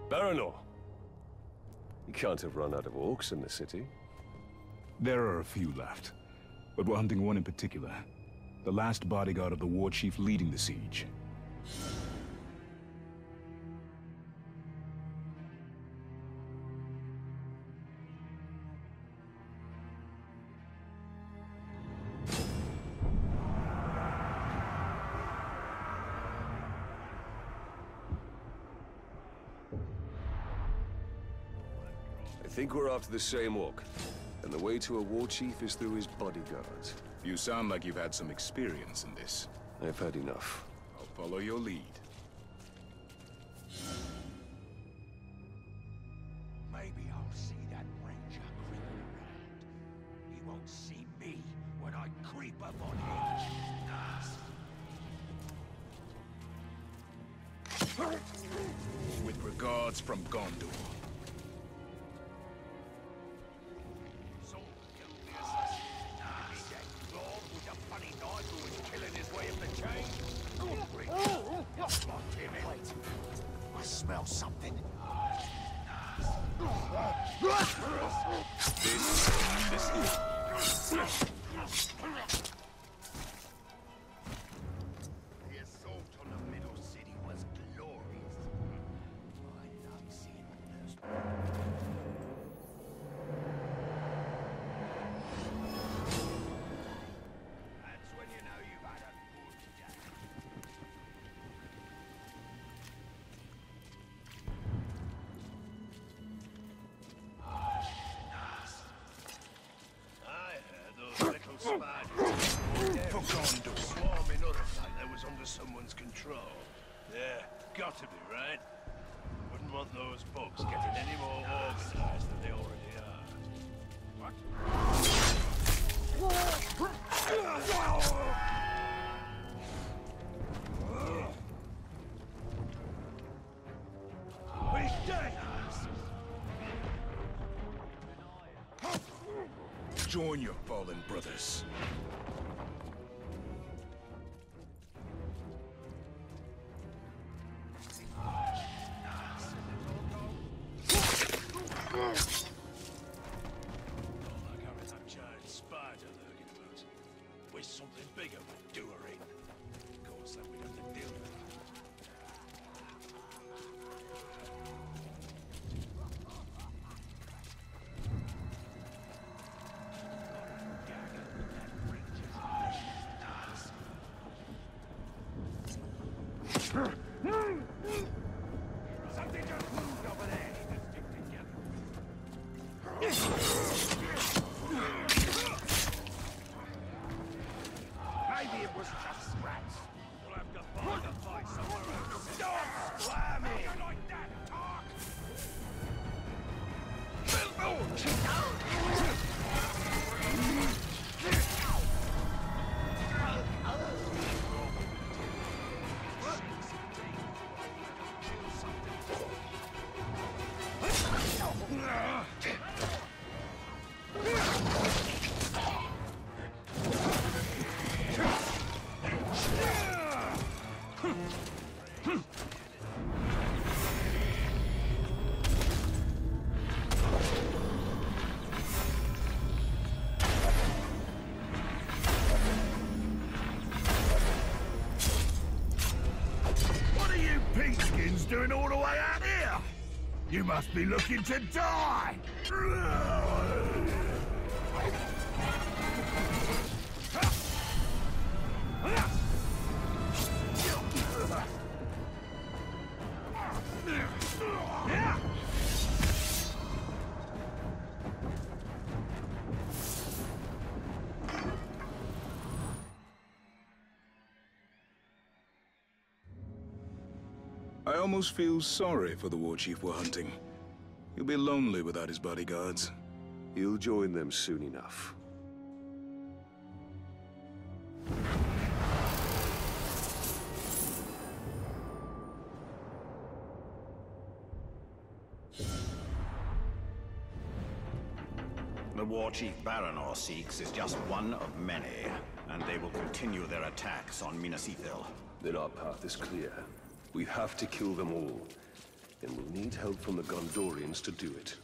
Baranor! You can't have run out of orcs in the city. There are a few left, but we're hunting one in particular. The last bodyguard of the war chief leading the siege. I think we're after the same orc, and the way to a war chief is through his bodyguards. You sound like you've had some experience in this. I've had enough. I'll follow your lead. Maybe I'll see that ranger creeping around. He won't see me when I creep up on him. With regards from Gondor. I smell something. The assault on the middle city was glorious. I love seeing the That's when you know you've had a good day. For Gondor. Swarming up like they was under someone's control. Yeah, got to be, right? Wouldn't want those bugs getting any more organized than they already are. What? He's dead! Join your fallen brothers. With something bigger would do her in. Of course, then we'd have to deal with it. Something just moved over there. Let's stick together. Maybe it was just rats. We'll have to find a fight somewhere else. Stop slamming! Like that, talk! Doing all the way out here? You must be looking to die! I almost feel sorry for the war chief we're hunting. He'll be lonely without his bodyguards. He'll join them soon enough. The war chief Baranor seeks is just one of many, and they will continue their attacks on Minas Ithil. Then our path is clear. We have to kill them all. and we'll need help from the Gondorians to do it.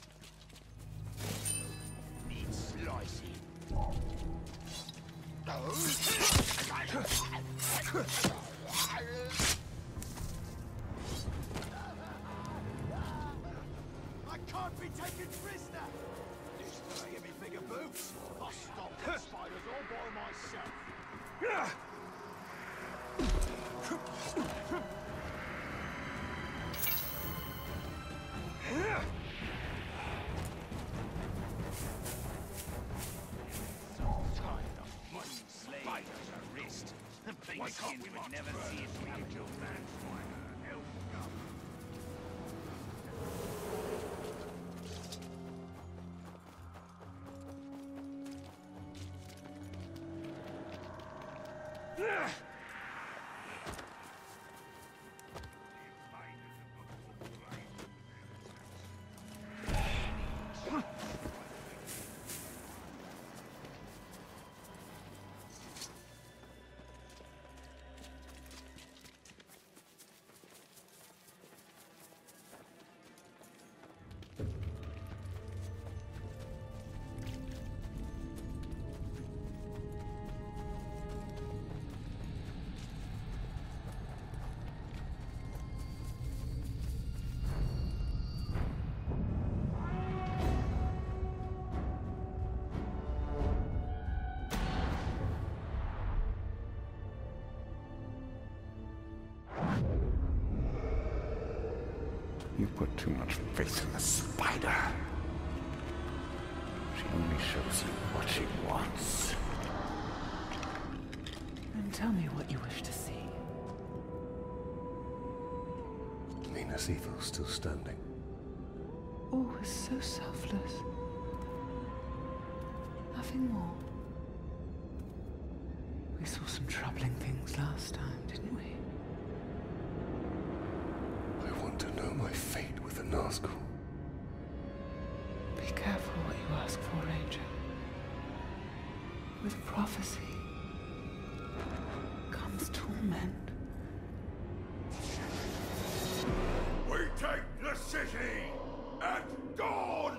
Need slicing. I can't be taken prisoner! This guy give me bigger boots. I'll stop the spiders all by myself. Why can't we would never see it from your man finder? You put too much faith in the spider. She only shows you what she wants. Then tell me what you wish to see. Minas Ithil still standing. Always so selfless. Nothing more. We saw some troubling things last time, didn't we? I want to know my fate with the Nazgul. Be careful what you ask for, Ranger. With prophecy comes torment. We take the city at dawn!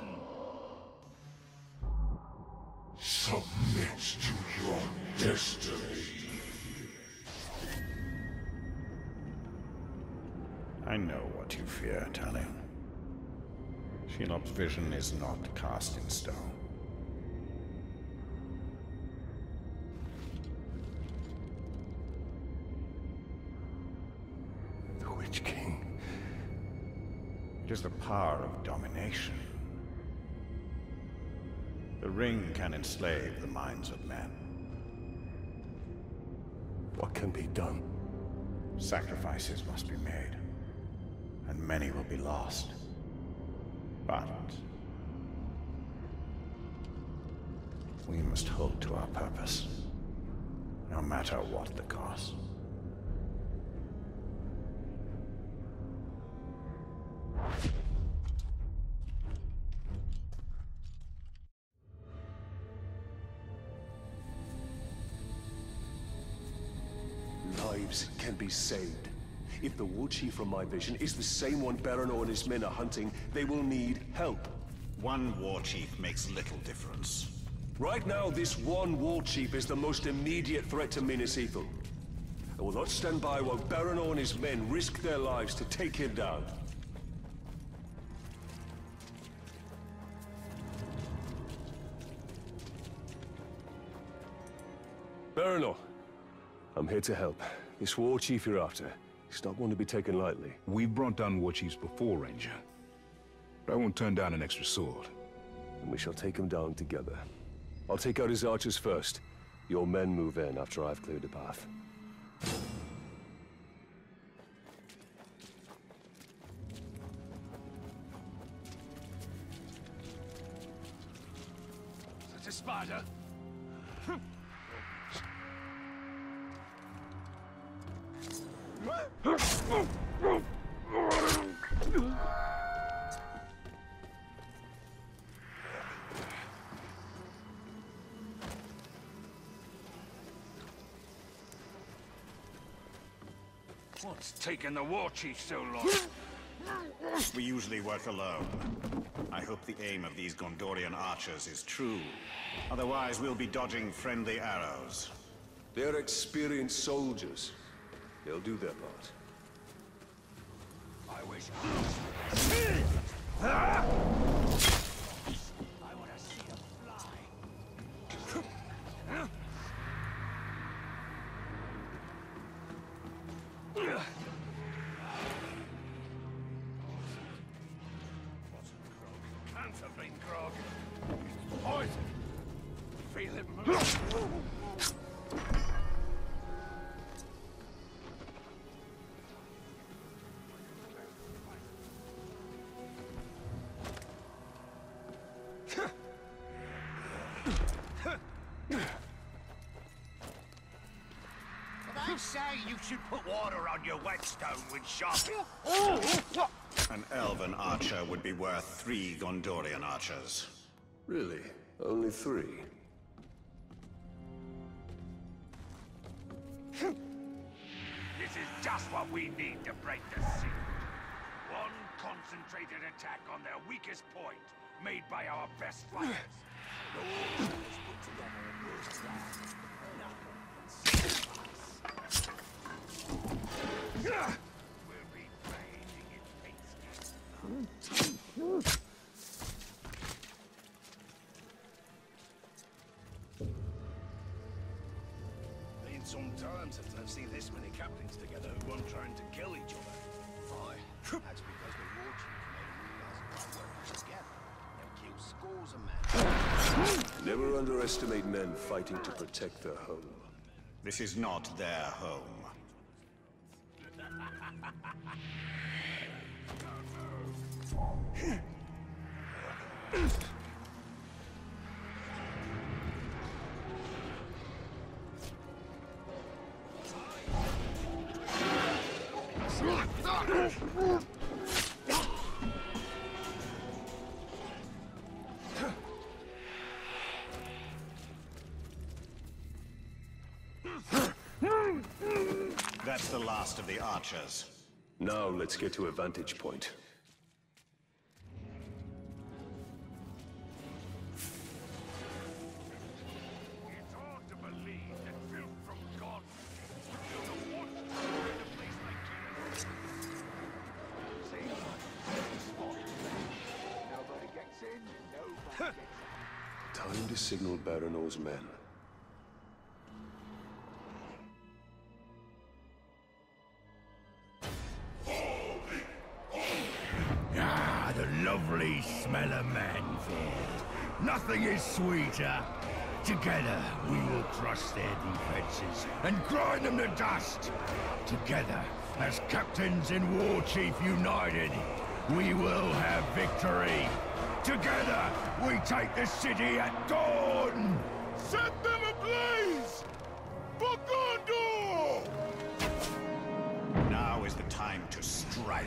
Submit to your destiny. I know what you fear, Talion. Shelob's vision is not cast in stone. The Witch King. It is the power of domination. The ring can enslave the minds of men. What can be done? Sacrifices must be made, and many will be lost. But we must hold to our purpose, no matter what the cost. Lives can be saved. If the war chief from my vision is the same one Baranor and his men are hunting, they will need help. One war chief makes little difference. Right now, this one war chief is the most immediate threat to Minas Ithil. I will not stand by while Baranor and his men risk their lives to take him down. Baranor, I'm here to help. This war chief you're after, he's not one to be taken lightly. We've brought down war chiefs before, Ranger. But I won't turn down an extra sword. And we shall take him down together. I'll take out his archers first. Your men move in after I've cleared the path. That's a spider. What's taking the war chief so long? We usually work alone. I hope the aim of these Gondorian archers is true. Otherwise, we'll be dodging friendly arrows. They're experienced soldiers. They'll do their part. I wish I want to see them fly. Can't have been grog. It's poison. Feel it move. They say you should put water on your whetstone when shopping. An elven archer would be worth 3 Gondorian archers. Really? Only 3? This is just what we need to break the seal. One concentrated attack on their weakest point, made by our best fighters. The whole is put together in your stand. We'll be raging in Paintscape. Been some time since I've seen this many captains together who weren't trying to kill each other. Aye, that's because the war chief made them realize by working together, they'll kill scores of men. Never underestimate men fighting to protect their home. This is not their home. That's the last of the archers. Now let's get to a vantage point. It's hard to believe that filth from God built a watchtower in a place like Kiev. See? Spot. Nobody gets in, nobody gets out. Time to signal Baranor's men. Ah, the lovely smell of Manfield. Nothing is sweeter. Together, we will crush their defenses and grind them to dust. Together, as captains and War Chief united, we will have victory. Together, we take the city at dawn. Set them ablaze! For Gondor! Now is the time to strike.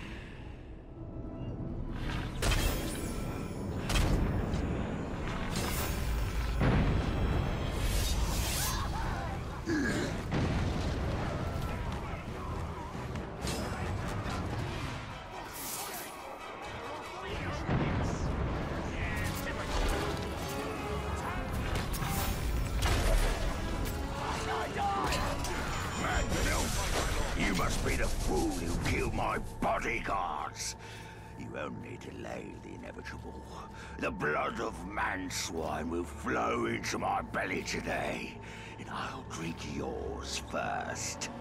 You must be the fool who killed my bodyguards. You only delay the inevitable. The blood of man-swine will flow into my belly today, and I'll drink yours first.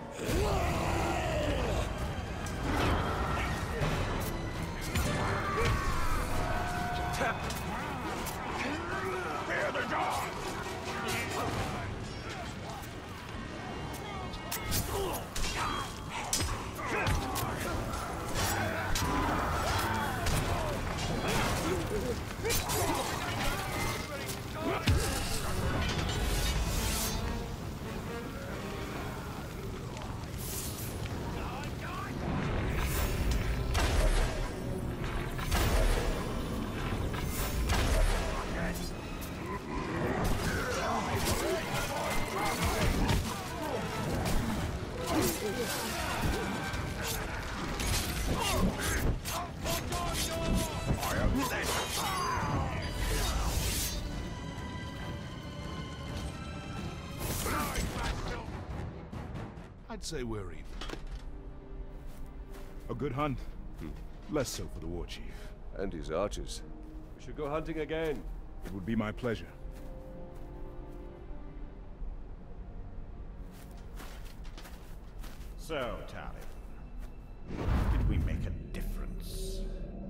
Fear the dark! I'd say we're even. A good hunt. Less so for the war chief. And his archers. We should go hunting again. It would be my pleasure. So, Talion, did we make a difference?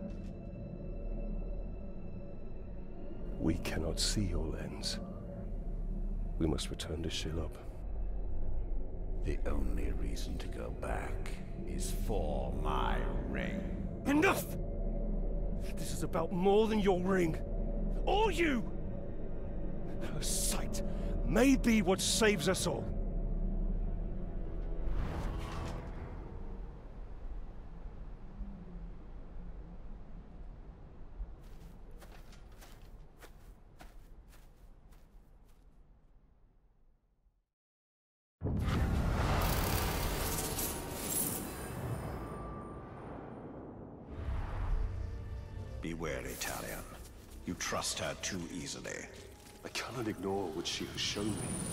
We cannot see your lens. We must return to Shelob. The only reason to go back is for my ring. Enough! This is about more than your ring. Or you! Her sight may be what saves us all. Be wary, Talion. You trust her too easily. I cannot ignore what she has shown me.